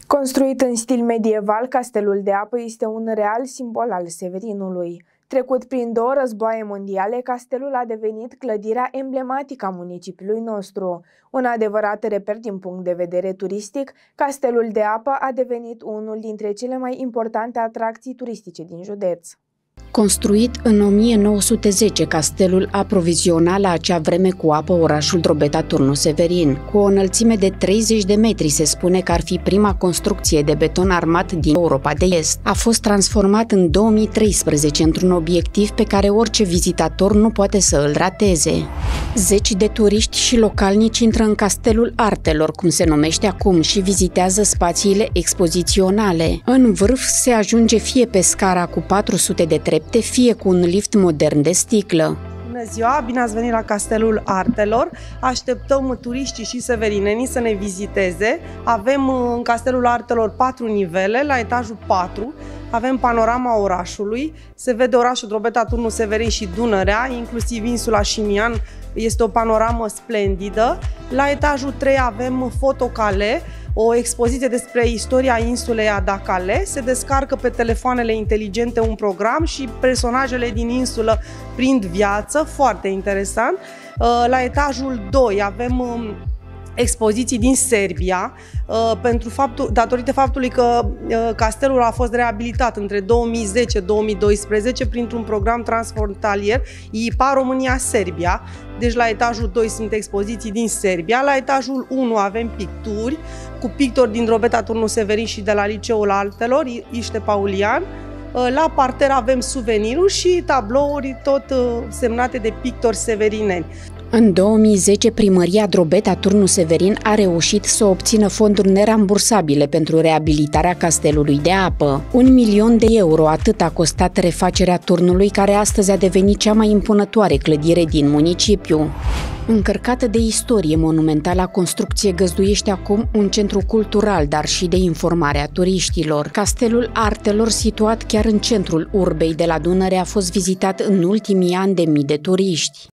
Construit în stil medieval, Castelul de Apă este un real simbol al Severinului. Trecut prin 2 războaie mondiale, castelul a devenit clădirea emblematică a municipiului nostru. Un adevărat reper din punct de vedere turistic, Castelul de Apă a devenit unul dintre cele mai importante atracții turistice din județ. Construit în 1910, castelul aproviziona la acea vreme cu apă orașul Drobeta-Turnul Severin. Cu o înălțime de 30 de metri, se spune că ar fi prima construcție de beton armat din Europa de Est. A fost transformat în 2013 într-un obiectiv pe care orice vizitator nu poate să îl rateze. Zeci de turiști și localnici intră în Castelul Artelor, cum se numește acum, și vizitează spațiile expoziționale. În vârf se ajunge fie pe scara cu 400 de trepte, fie cu un lift modern de sticlă. Bună ziua, bine ați venit la Castelul Artelor. Așteptăm turiștii și severinenii să ne viziteze. Avem în Castelul Artelor 4 nivele, la etajul 4 avem panorama orașului, se vede orașul Drobeta-Turnul Severin și Dunărea, inclusiv insula Șimian, este o panoramă splendidă. La etajul 3 avem fotocale, o expoziție despre istoria insulei Adacale, se descarcă pe telefoanele inteligente un program și personajele din insulă prind viață, foarte interesant. La etajul 2 avem expoziții din Serbia, datorită faptului că castelul a fost reabilitat între 2010-2012 printr-un program transfrontalier IPA România-Serbia. Deci la etajul 2 sunt expoziții din Serbia, la etajul 1 avem picturi cu pictori din Drobeta-Turnul Severin și de la Liceul Artelor, Iște Paulian. La parter avem suveniruri și tablouri tot semnate de pictori severineni. În 2010, primăria Drobeta-Turnul Severin a reușit să obțină fonduri nerambursabile pentru reabilitarea Castelului de Apă. 1 milion de euro, atât a costat refacerea turnului, care astăzi a devenit cea mai impunătoare clădire din municipiu. Încărcată de istorie, monumentala construcție găzduiește acum un centru cultural, dar și de informare a turiștilor. Castelul Artelor, situat chiar în centrul urbei de la Dunăre, a fost vizitat în ultimii ani de mii de turiști.